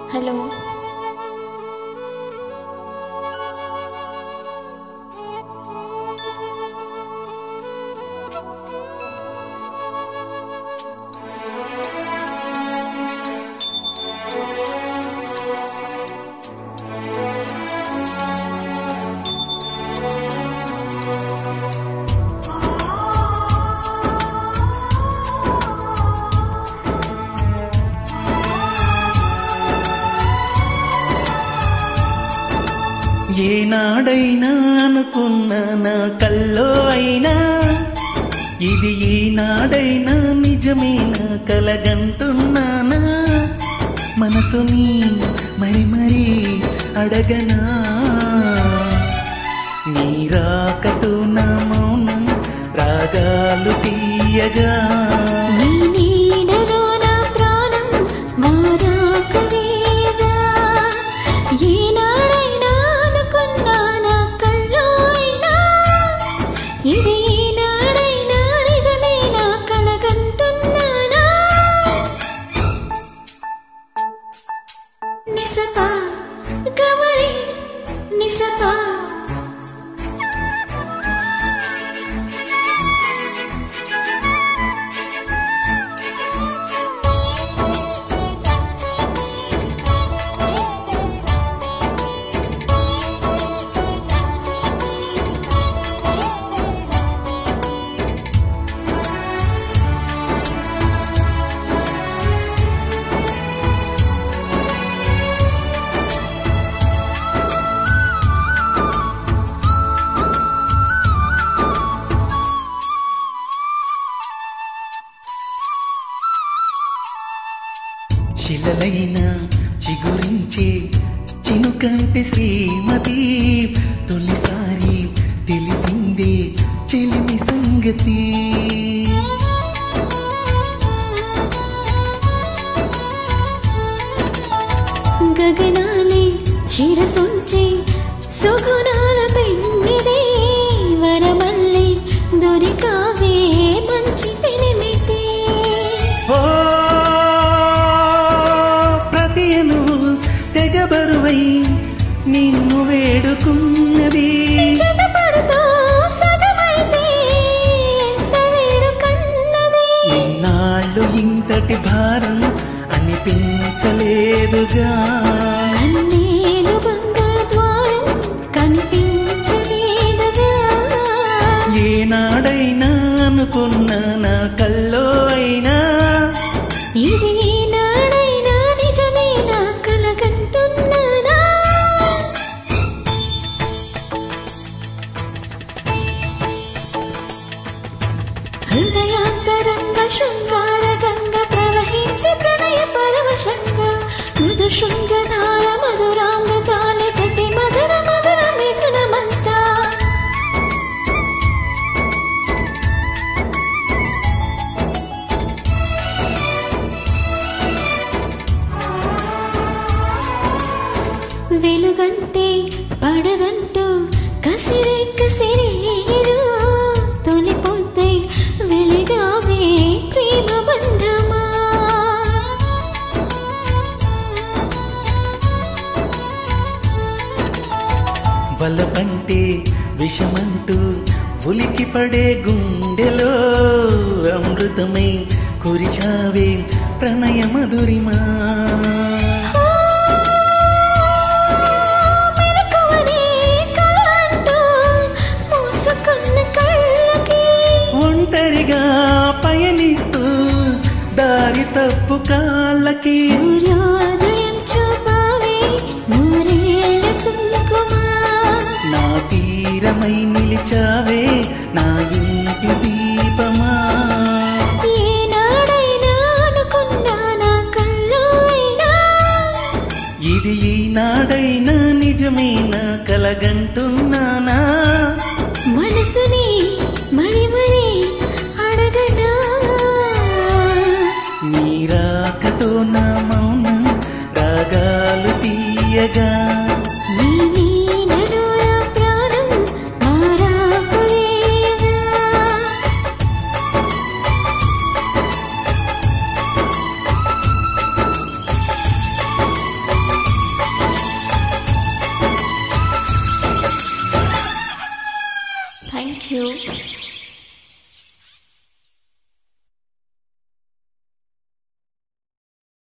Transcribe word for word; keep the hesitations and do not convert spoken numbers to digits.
Hello ఏనాడైనా అనుకున్నా నా కల్లో అయినా ఇది ఈనాడైనా నిజమేనా కలగంటున్నానా మనసుని మరి మరి అడగనా నీ రాకతో నా మౌనం రాగాలు తీయగా శిలలైనా చిగురించే చినుకంటి శ్రీమతి తొలిసారి తెలిసిందే చెలిమి సంగతి గగనాలే శిరసొంచే సుగుణాల పెన్నిదే వరమల్లే దొరికావే మంచి పెనిమిటి తెగబరువై నిన్ను వేడుకున్నది ఇన్నాళ్ళు ఇంతటి భారం అనిపించలేదుగా ఏనాడైనా అనుకున్నా నా కల్లో అయినా ఇది హృదయాంతరంగ శృంగార గంగ ప్రవహించి ప్రణయ పరవశంగా మృదు శృంగధార మధురామృతాల జతి మధుర మధుర మిథునమంతా వెలుగంటే పడదంటూ కసిరే కసిరేరు తొలిపోతే వెలిగావే ప్రేమ బంధమా బలపంటే విషమంటూ ఉలికి పడే గుండెలో అమృతమై కురిచావే ప్రణయ మధురిమా ఒంటరిగా పయనిస్తూ దారి తప్పు కాళ్ళకి సూర్యోదయం చూపావే నూరేళ్ళ కుంకుమా నా తీరమై నిలిచావే నా ఇంటి దీపమా ఏనాడైనా అనుకున్నా నా కల్లో అయినా ఇది ఈనాడైనా నిజమేనా కలగంటున్నానా మనసుని మరి మరి అడగనా నీ రాకతో నా మౌనం రాగాలు తీయగా థ్యాంక్ యూ.